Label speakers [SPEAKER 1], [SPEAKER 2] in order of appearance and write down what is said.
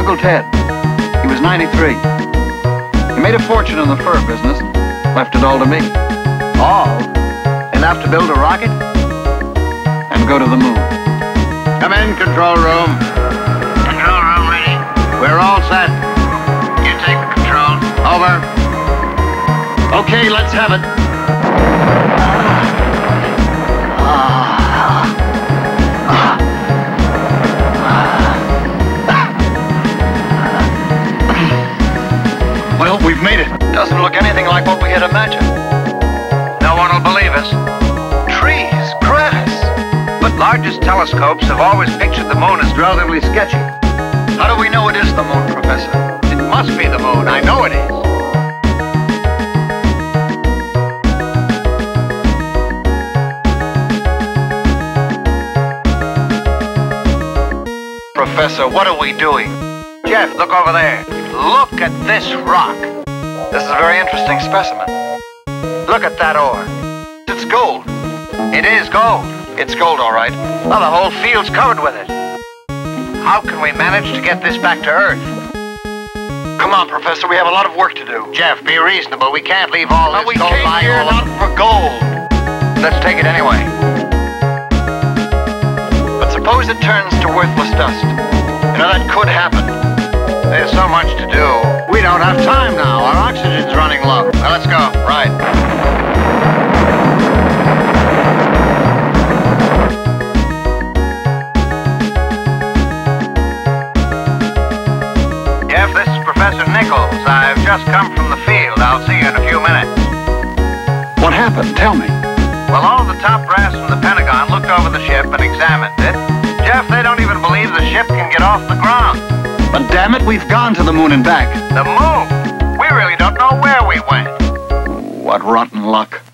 [SPEAKER 1] Uncle Ted. He was 93. He made a fortune in the fur business, left it all to me.
[SPEAKER 2] All? Enough to build a rocket?
[SPEAKER 1] And go to the moon.
[SPEAKER 2] Come in, control room.
[SPEAKER 3] Control room ready.
[SPEAKER 2] We're all set.
[SPEAKER 3] You take the controls.
[SPEAKER 2] Over. Okay, let's have it.
[SPEAKER 1] Well, we've made it. Doesn't look anything like what we had imagined.
[SPEAKER 3] No one will believe us.
[SPEAKER 1] Trees, grass.
[SPEAKER 3] But largest telescopes have always pictured the moon as relatively sketchy.
[SPEAKER 1] How do we know it is the moon, Professor?
[SPEAKER 3] It must be the moon. I know it is.
[SPEAKER 1] Professor, what are we doing?
[SPEAKER 3] Jeff, look over there. Look at this rock.
[SPEAKER 1] This is a very interesting specimen.
[SPEAKER 3] Look at that ore.
[SPEAKER 1] It's gold.
[SPEAKER 3] It is gold.
[SPEAKER 1] It's gold, all right.
[SPEAKER 3] Well, the whole field's covered with it. How can we manage to get this back to Earth?
[SPEAKER 1] Come on, Professor, we have a lot of work to do.
[SPEAKER 3] Jeff, be reasonable. We can't leave all
[SPEAKER 1] But
[SPEAKER 3] this
[SPEAKER 1] we
[SPEAKER 3] gold
[SPEAKER 1] came
[SPEAKER 3] lying
[SPEAKER 1] here
[SPEAKER 3] all
[SPEAKER 1] not
[SPEAKER 3] over.
[SPEAKER 1] for gold.
[SPEAKER 3] Let's take it anyway.
[SPEAKER 1] But suppose it turns to worthless dust. You know, that could happen.
[SPEAKER 3] There's so much to do.
[SPEAKER 2] We don't have time now. Our oxygen's running low.
[SPEAKER 3] Now let's go.
[SPEAKER 1] Right.
[SPEAKER 3] Jeff, this is Professor Nichols. I've just come from the field. I'll see you in a few minutes.
[SPEAKER 1] What happened? Tell me.
[SPEAKER 3] Well, all the top brass from the Pentagon looked over the ship and examined it. Jeff, they don't even believe the ship can get off the ground.
[SPEAKER 1] But damn it, we've gone to the moon and back.
[SPEAKER 3] The moon? We really don't know where we went.
[SPEAKER 1] What rotten luck.